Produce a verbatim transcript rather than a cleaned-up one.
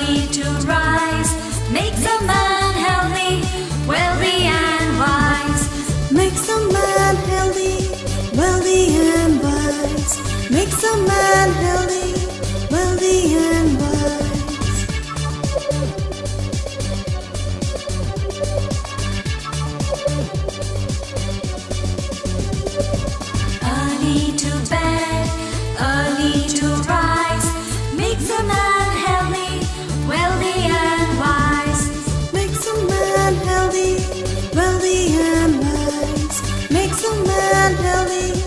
Early to rise makes a man healthy, wealthy and wise. Makes a man healthy, wealthy and wise. Makes a man healthy, wealthy and wise. Early to bed, early to rise makes a man healthy, wealthy and wise. Makes a man healthy, wealthy and wise. Makes a man healthy,